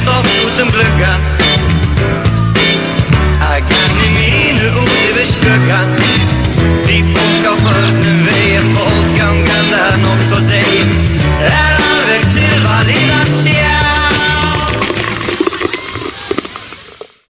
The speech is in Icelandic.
stopp út gluggan. Að gamni mínu út yfir skuggan.